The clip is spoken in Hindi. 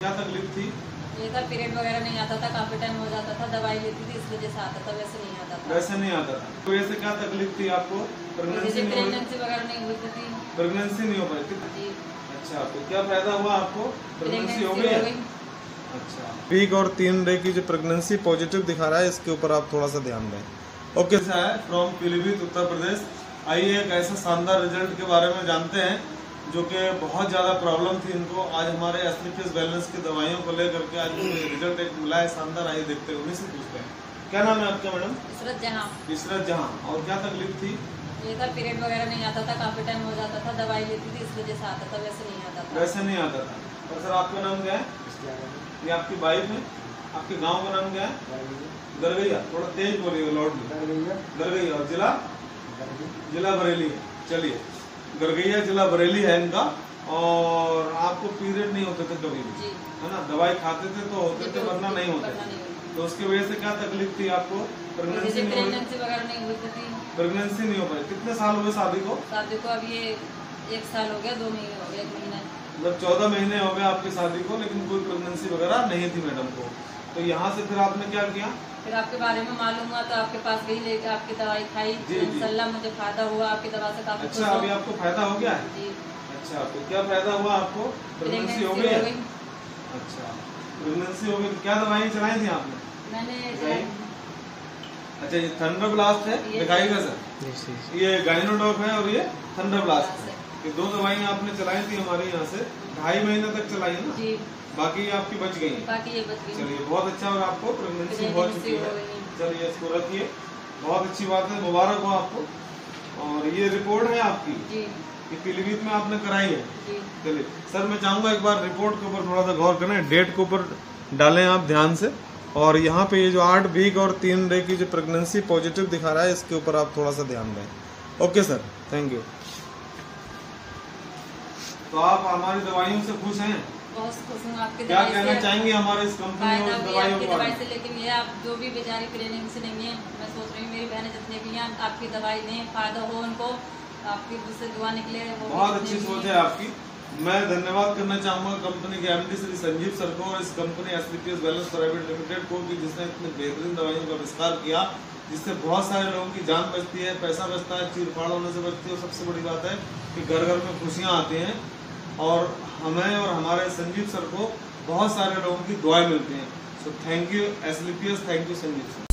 क्या तकलीफ थी? ये था पीरियड वगैरह नहीं आता था, काफी टाइम हो जाता था, दवाई लेती थी इस वजह से आता था, वैसे नहीं आता था। वैसे नहीं आता था। तो वैसे क्या तकलीफ थी आपको? प्रेगनेंसी वगैरह नहीं हुई थी। प्रेगनेंसी नहीं हो पाई थी? जी। अच्छा, तो क्या फायदा हुआ आपको? प्रेगनेंसी हो गई है? अच्छा, वीक और 3 डे की जो प्रेगनेंसी पॉजिटिव दिखा रहा है, इसके ऊपर आप थोड़ा सा ध्यान दें। ओके, है फ्रॉम पीलीभीत उत्तर प्रदेश। आइए एक ऐसा शानदार रिजल्ट के बारे में जानते हैं जो कि बहुत ज़्यादा प्रॉब्लम थी इनको। आज हमारे एसलीपीएस बैलेंस की दवाइयों को लेकर के आज रिजल्ट एक मिला है शानदार। आइए देखते हैं, उन्हीं से पूछते हैं। क्या नाम है आपका मैडम? इशरत जहां। इशरत जहां। और क्या तकलीफ थी? ये था पीरियड वगैरह नहीं आता था, काफी टाइम हो जाता था, दवाई लेती थी इस वजह से आता था, वैसे नहीं आता था। वैसे नहीं आता था। और सर आपका नाम क्या है? ये आपकी वाइफ है। आपके गाँव का नाम क्या है? गरगैया। थोड़ा तेज बोलिए, लाउडली। गरगैया। और जिला? जिला बरेली है। चलिए, गरगैया जिला बरेली है इनका। और आपको पीरियड नहीं होते थे कभी भी, है ना? दवाई खाते थे तो होते थे, वरना नहीं होते। तो उसकी वजह से क्या तकलीफ थी आपको? प्रेगनेंसी वगैरह नहीं हुई थी। प्रेगनेंसी नहीं हो पाई। कितने साल हुए शादी को? शादी को अब ये 1 साल हो गया, 2 महीने हो गए, 1 महीना। मतलब 14 महीने हो गए आपकी शादी को, लेकिन कोई प्रेगनेंसी वगैरह नहीं थी मैडम को। तो यहाँ से फिर आपने क्या किया? फिर आपके बारे में मालूम हुआ तो आपके पास गई, लेके आपकी दवाई खाई, इंशाल्लाह मुझे फायदा हुआ आपकी दवा से काफी। अच्छा, अभी आपको फायदा हो गया है? जी। अच्छा, तो क्या फायदा हुआ आपको? प्रेगनेंसी हो गई है? अच्छा, प्रेगनेंसी हो गई। क्या दवाई चलाई थी आपने? मैंने अच्छा, ये थंडर ब्लास्ट है, दिखाइएगा सर। ये गाइनोडॉप है और ये थंडर ब्लास्ट है। ये 2 दवाइयाँ आपने चलाई थी हमारे यहाँ से। 2.5 महीने तक चलाई है ना? जी। बाकी आपकी बच गई है? बाकी ये बच गई। चलिए, बहुत अच्छा। और आपको प्रेगनेंसी हो चुकी है। चलिए, इसको रखिए। बहुत अच्छी बात है, मुबारक हो आपको। और ये रिपोर्ट है आपकी? जी। ये पीलीभीत में आपने कराई है? जी। चलिए सर, मैं चाहूंगा एक बार रिपोर्ट के ऊपर थोड़ा सा गौर करें, डेट के ऊपर डालें आप ध्यान से। और यहाँ पे ये जो 8 वीक और 3 डे की जो प्रेगनेंसी पॉजिटिव दिखा रहा है, इसके ऊपर आप थोड़ा सा ध्यान दें। Okay sir, thank you. तो आप हमारी दवाइयों से खुश हैं? बहुत खुश हूँ आपके। क्या कहना चाहेंगे हमारे इस कंपनी और दवाइयों के बारे में? लेकिन ये आप जो भी बेचारी प्रेगनेंसी नहीं है, मैं सोच रही हूँ मेरी बहनें जितने भी हैं आपकी दवाई लें, फायदा हो उनको, आपकी उससे दुआ निकले। बहुत अच्छी सोच है आपकी। मैं धन्यवाद करना चाहूंगा कंपनी के एमडी श्री संजीव सर को और इस company SLPS balance private limited को, कि जिसने इतने बेहतरीन दवाइयों का आविष्कार किया, जिससे बहुत सारे लोगों की जान बचती है, पैसा बचता है, चीरफाड़ होने से बचती है। और सबसे बड़ी बात है कि घर घर में खुशियाँ आती हैं और हमें और हमारे संजीव सर को बहुत सारे लोगों की दुआएं मिलती हैं। So thank you SLPS, thank you Sanjeev sir.